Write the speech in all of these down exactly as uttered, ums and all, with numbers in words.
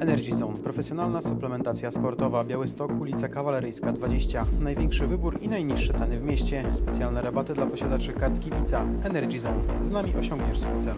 Energy Zone. Profesjonalna suplementacja sportowa. Białystok, ulica Kawaleryjska dwadzieścia. Największy wybór i najniższe ceny w mieście. Specjalne rabaty dla posiadaczy kart kibica. Energy Zone. Z nami osiągniesz swój cel.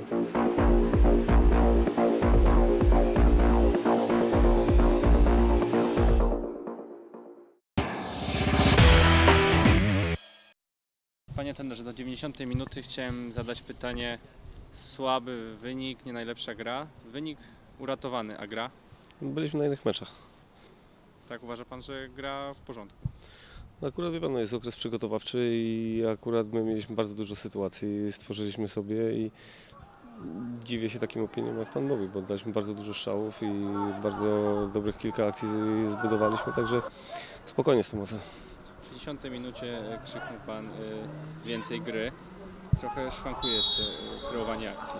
Panie trenerze, do dziewięćdziesiątej minuty chciałem zadać pytanie. Słaby wynik, nie najlepsza gra. Wynik uratowany, a gra? Byliśmy na innych meczach. Tak uważa Pan, że gra w porządku? No akurat wie Pan, no jest okres przygotowawczy i akurat my mieliśmy bardzo dużo sytuacji, stworzyliśmy sobie i dziwię się takim opiniom, jak Pan mówi, bo daliśmy bardzo dużo strzałów i bardzo dobrych kilka akcji zbudowaliśmy, także spokojnie z tym ocenem. W sześćdziesiątej minucie krzyknął Pan y, więcej gry. Trochę szwankuje jeszcze y, kreowanie akcji.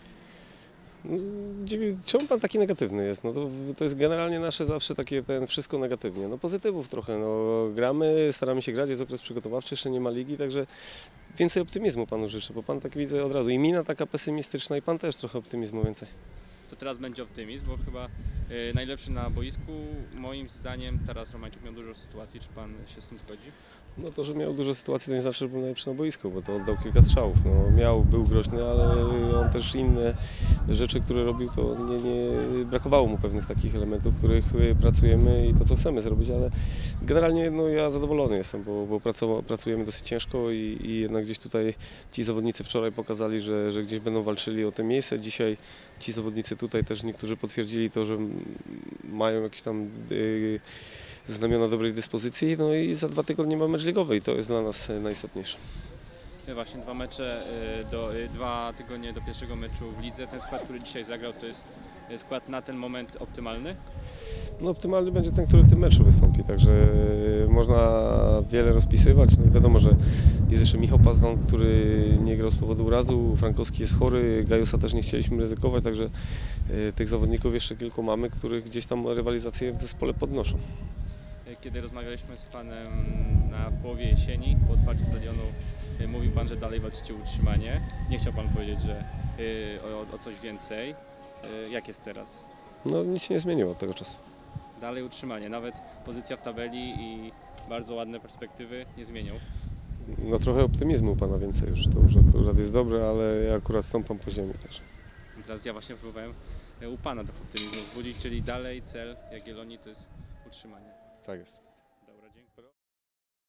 Dziwi, czemu Pan taki negatywny jest? No to, to jest generalnie nasze zawsze takie ten wszystko negatywnie. No pozytywów trochę, no gramy, staramy się grać, jest okres przygotowawczy, jeszcze nie ma ligi, także więcej optymizmu Panu życzę, bo Pan tak widzę od razu i mina taka pesymistyczna i Pan też trochę optymizmu więcej. To teraz będzie optymizm, bo chyba y, najlepszy na boisku. Moim zdaniem teraz Romańczuk miał dużo sytuacji. Czy Pan się z tym zgodzi? No to, że miał dużo sytuacji, to nie znaczy, że był najlepszy na boisku, bo to oddał kilka strzałów. No, miał, był groźny, ale on też inne rzeczy, które robił, to nie, nie brakowało mu pewnych takich elementów, w których pracujemy i to, co chcemy zrobić, ale generalnie no, ja zadowolony jestem, bo, bo pracujemy dosyć ciężko i, i jednak gdzieś tutaj ci zawodnicy wczoraj pokazali, że, że gdzieś będą walczyli o to miejsce. Dzisiaj ci zawodnicy tutaj też niektórzy potwierdzili to, że mają jakieś tam yy, znamiona dobrej dyspozycji, no i za dwa tygodnie mamy mecz ligowy i to jest dla nas najistotniejsze. Właśnie dwa mecze, do, dwa tygodnie do pierwszego meczu w lidze. Ten skład, który dzisiaj zagrał, to jest skład na ten moment optymalny? No optymalny będzie ten, który w tym meczu wystąpi, także można wiele rozpisywać. No wiadomo, że jest jeszcze Michał Pazdan, który nie grał z powodu urazu, Frankowski jest chory, Gajusa też nie chcieliśmy ryzykować, także tych zawodników jeszcze kilku mamy, których gdzieś tam rywalizację w zespole podnoszą. Kiedy rozmawialiśmy z Panem na, w połowie jesieni, po otwarciu stadionu, mówił Pan, że dalej walczycie o utrzymanie. Nie chciał Pan powiedzieć, że y, o, o coś więcej. Y, jak jest teraz? No nic się nie zmieniło od tego czasu. Dalej utrzymanie, nawet pozycja w tabeli i bardzo ładne perspektywy nie zmienią. No trochę optymizmu Pana więcej już, to już akurat jest dobre, ale ja akurat stąpam po ziemi też. I teraz ja właśnie próbowałem u Pana trochę optymizmu wzbudzić, czyli dalej cel Jagiellonii to jest utrzymanie. Tak jest.